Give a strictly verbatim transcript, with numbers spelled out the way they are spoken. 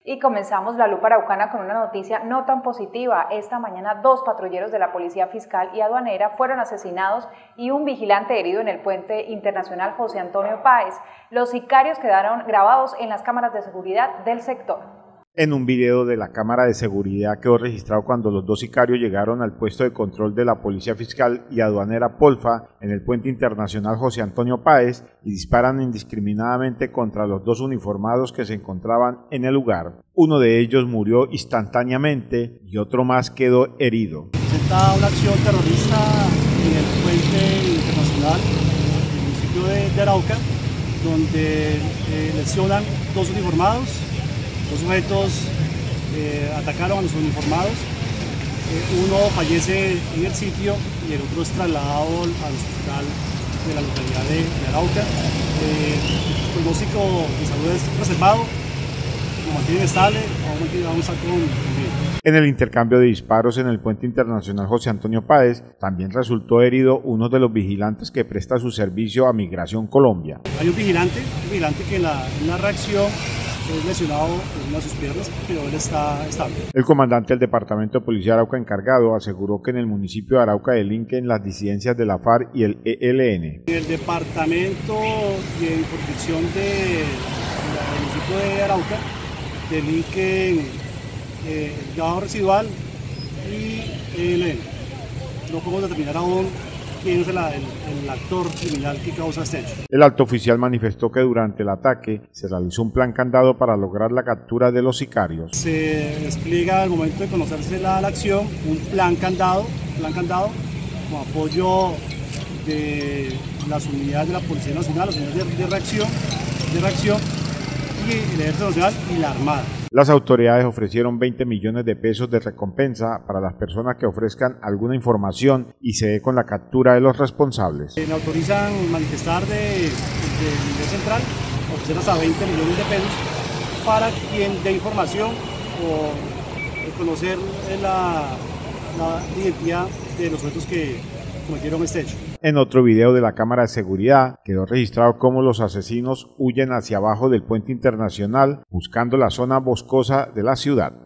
Y comenzamos la lupa araucana con una noticia no tan positiva. Esta mañana dos patrulleros de la Policía Fiscal y Aduanera fueron asesinados y un vigilante herido en el puente internacional José Antonio Páez. Los sicarios quedaron grabados en las cámaras de seguridad del sector. En un video de la cámara de seguridad quedó registrado cuando los dos sicarios llegaron al puesto de control de la Policía Fiscal y Aduanera Polfa en el puente internacional José Antonio Páez y disparan indiscriminadamente contra los dos uniformados que se encontraban en el lugar. Uno de ellos murió instantáneamente y otro más quedó herido. Presenta una acción terrorista en el puente internacional del municipio de, de Arauca, donde eh, lesionan dos uniformados. Los sujetos eh, atacaron a los uniformados, eh, uno fallece en el sitio y el otro es trasladado al hospital de la localidad de, de Arauca. Eh, el pronóstico de salud es reservado, lo mantiene estable, vamos a estar con bien. En el intercambio de disparos en el puente internacional José Antonio Páez, también resultó herido uno de los vigilantes que presta su servicio a Migración Colombia. Hay un vigilante, un vigilante que en la, en la reacción es lesionado en una de sus piernas, pero él está estable. El comandante del Departamento de Policía de Arauca encargado aseguró que en el municipio de Arauca delinquen las disidencias de la FARC y el E L N. En el Departamento de Protección del municipio de Arauca delinquen eh, el lavado residual y E L N. No podemos determinar aún quién es el, el, el actor criminal que causa este hecho. El alto oficial manifestó que durante el ataque se realizó un plan candado para lograr la captura de los sicarios. Se despliega al momento de conocerse la, la acción un plan candado, plan candado con apoyo de las unidades de la Policía Nacional, las unidades de, de reacción, de reacción y el Ejército Nacional y la Armada. Las autoridades ofrecieron veinte millones de pesos de recompensa para las personas que ofrezcan alguna información y se dé con la captura de los responsables. Me autorizan manifestar de, de, del nivel central, ofrecer hasta veinte millones de pesos para quien dé información o conocer la, la identidad de los sujetos que cometieron este hecho. En otro video de la cámara de seguridad quedó registrado cómo los asesinos huyen hacia abajo del puente internacional buscando la zona boscosa de la ciudad.